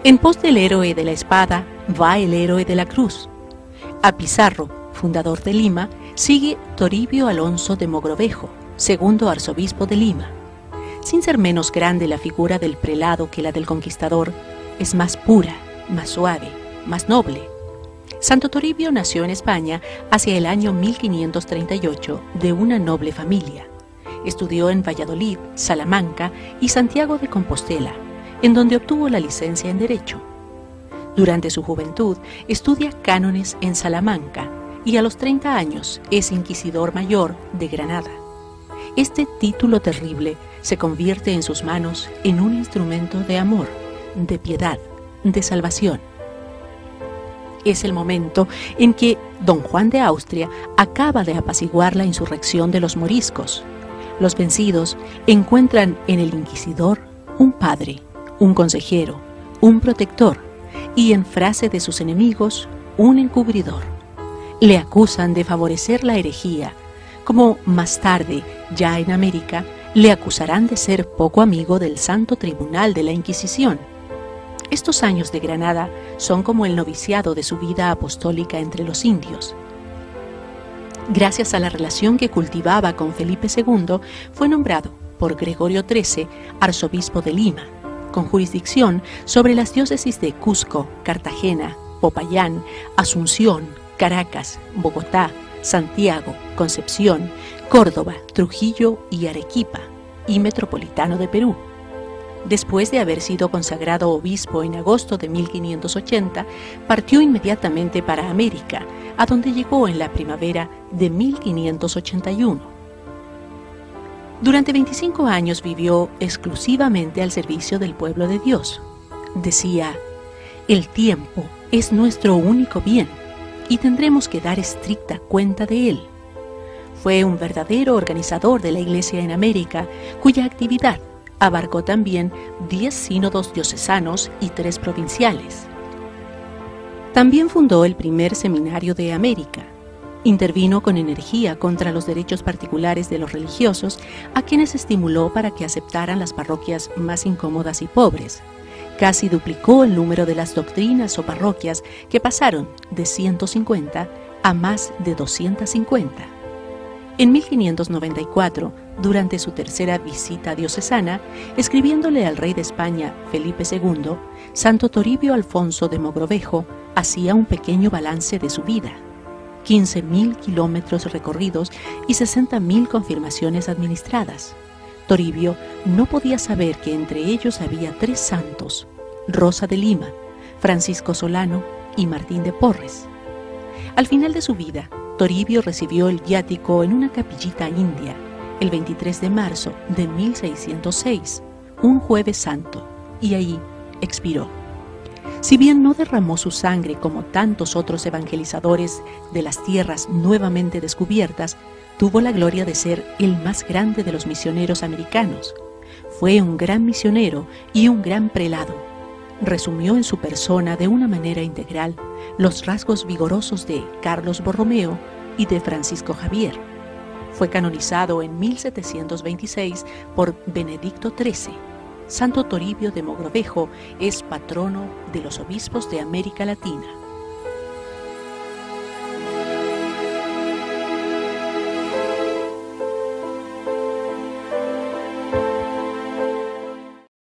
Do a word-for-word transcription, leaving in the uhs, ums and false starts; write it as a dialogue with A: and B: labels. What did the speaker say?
A: En pos del héroe de la espada va el héroe de la cruz. A Pizarro, fundador de Lima, sigue Toribio Alonso de Mogrovejo, segundo arzobispo de Lima. Sin ser menos grande la figura del prelado que la del conquistador, es más pura, más suave, más noble. Santo Toribio nació en España hacia el año mil quinientos treinta y ocho de una noble familia. Estudió en Valladolid, Salamanca y Santiago de Compostela, en donde obtuvo la licencia en Derecho. Durante su juventud estudia cánones en Salamanca y a los treinta años es inquisidor mayor de Granada. Este título terrible se convierte en sus manos en un instrumento de amor, de piedad, de salvación. Es el momento en que don Juan de Austria acaba de apaciguar la insurrección de los moriscos. Los vencidos encuentran en el inquisidor un padre, un consejero, un protector y, en frase de sus enemigos, un encubridor. Le acusan de favorecer la herejía, como más tarde, ya en América, le acusarán de ser poco amigo del Santo Tribunal de la Inquisición. Estos años de Granada son como el noviciado de su vida apostólica entre los indios. Gracias a la relación que cultivaba con Felipe segundo, fue nombrado por Gregorio trece arzobispo de Lima, con jurisdicción sobre las diócesis de Cusco, Cartagena, Popayán, Asunción, Caracas, Bogotá, Santiago, Concepción, Córdoba, Trujillo y Arequipa, y metropolitano de Perú. Después de haber sido consagrado obispo en agosto de mil quinientos ochenta, partió inmediatamente para América, a donde llegó en la primavera de mil quinientos ochenta y uno. Durante veinticinco años vivió exclusivamente al servicio del pueblo de Dios. Decía: «El tiempo es nuestro único bien y tendremos que dar estricta cuenta de él». Fue un verdadero organizador de la Iglesia en América, cuya actividad abarcó también diez sínodos diocesanos y tres provinciales. También fundó el primer seminario de América. Intervino con energía contra los derechos particulares de los religiosos, a quienes estimuló para que aceptaran las parroquias más incómodas y pobres. Casi duplicó el número de las doctrinas o parroquias, que pasaron de ciento cincuenta a más de doscientas cincuenta. En mil quinientos noventa y cuatro, durante su tercera visita diocesana, escribiéndole al rey de España, Felipe segundo, Santo Toribio Alfonso de Mogrovejo hacía un pequeño balance de su vida: quince mil kilómetros recorridos y sesenta mil confirmaciones administradas. Toribio no podía saber que entre ellos había tres santos: Rosa de Lima, Francisco Solano y Martín de Porres. Al final de su vida, Toribio recibió el viático en una capillita india el veintitrés de marzo de mil seiscientos seis, un jueves santo, y allí expiró. Si bien no derramó su sangre como tantos otros evangelizadores de las tierras nuevamente descubiertas, tuvo la gloria de ser el más grande de los misioneros americanos. Fue un gran misionero y un gran prelado. Resumió en su persona de una manera integral los rasgos vigorosos de Carlos Borromeo y de Francisco Javier. Fue canonizado en mil setecientos veintiséis por Benedicto trece. Santo Toribio de Mogrovejo es patrono de los obispos de América Latina.